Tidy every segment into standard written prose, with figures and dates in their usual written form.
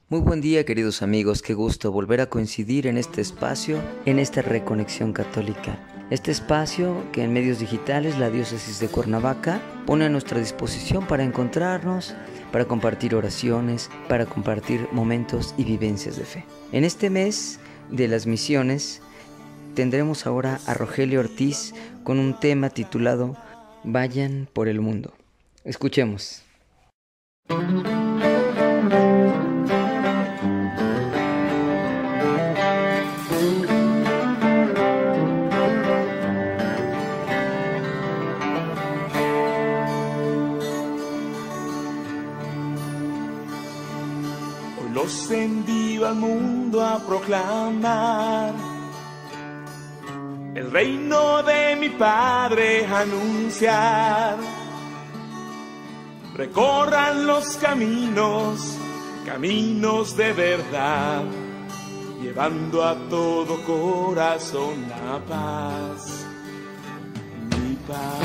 Muy buen día, queridos amigos, qué gusto volver a coincidir en este espacio, en esta Reconexión Católica. Este espacio que en medios digitales la Diócesis de Cuernavaca pone a nuestra disposición para encontrarnos, para compartir oraciones, para compartir momentos y vivencias de fe. En este mes de las misiones tendremos ahora a Rogelio Ortiz con un tema titulado Vayan por el mundo. Escuchemos. Los envío al mundo a proclamar el reino de mi Padre, anunciar. Recorran los caminos, caminos de verdad, llevando a todo corazón la paz, mi paz.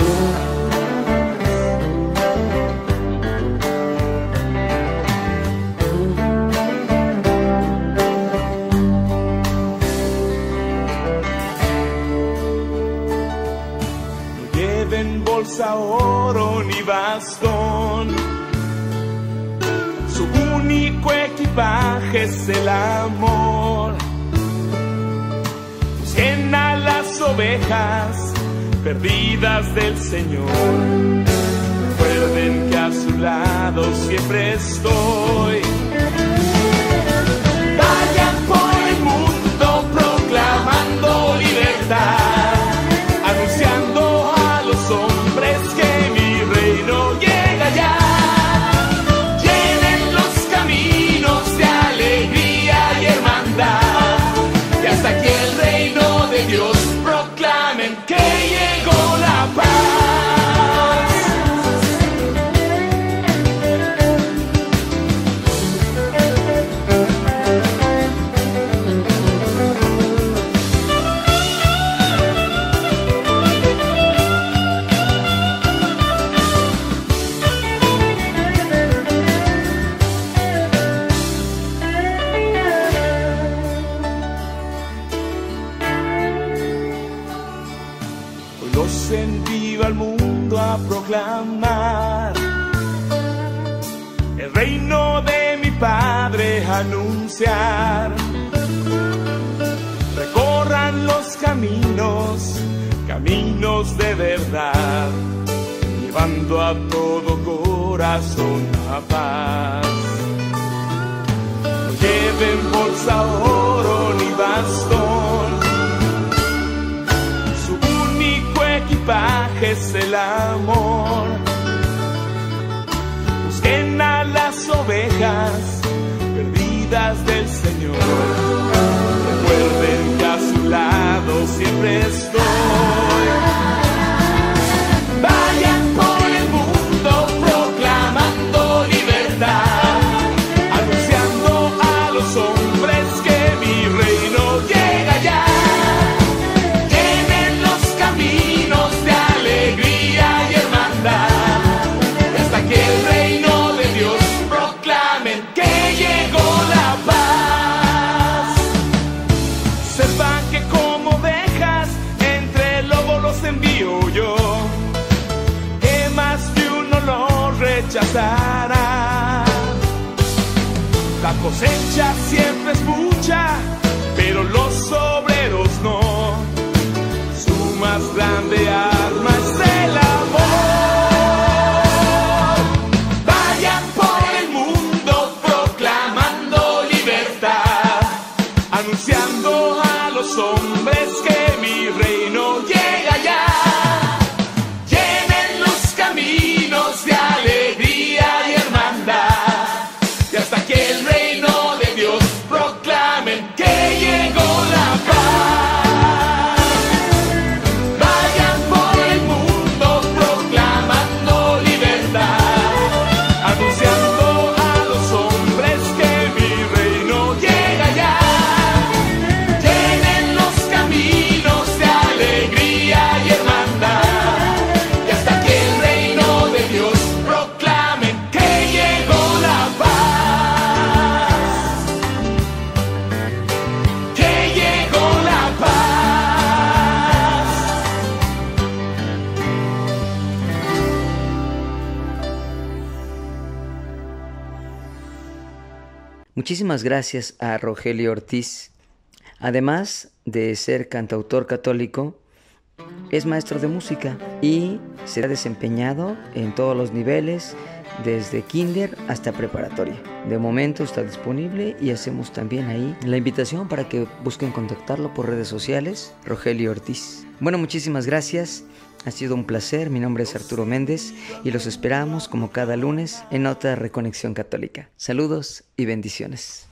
Bolsa, oro ni bastón, su único equipaje es el amor. Busquen a las ovejas perdidas del Señor, recuerden que a su lado siempre estoy. Vayan por el mundo proclamando libertad, anunciando hombres que mi reino llega ya. Llenen los caminos de alegría y hermandad, y hasta aquí el reino de Dios proclamen que llegó la paz. Los envío al mundo a proclamar el reino de mi Padre, anunciar. Recorran los caminos, caminos de verdad, llevando a todo corazón la paz. No lleven bolsa, oro ni bastón, equipaje es el amor. Busquen a las ovejas perdidas del Señor, recuerden que a su lado siempre estoy. Vayan por el mundo proclamando libertad, anunciando a los hombres que mi reino llega ya. La cosecha siempre es mucha, pero los obreros no. Su más grande arma es el amor. Vayan por el mundo proclamando libertad, anunciando a los hombres que mi reino llega ya. Llenen los caminos de alegría y hermandad, y hasta que el reino de Dios proclamen que llegó la paz. Vayan por Muchísimas gracias a Rogelio Ortiz. Además de ser cantautor católico, es maestro de música y se ha desempeñado en todos los niveles, desde kinder hasta preparatoria. De momento está disponible y hacemos también ahí la invitación para que busquen contactarlo por redes sociales, Rogelio Ortiz. Bueno, muchísimas gracias. Ha sido un placer. Mi nombre es Arturo Méndez y los esperamos como cada lunes en otra Reconexión Católica. Saludos y bendiciones.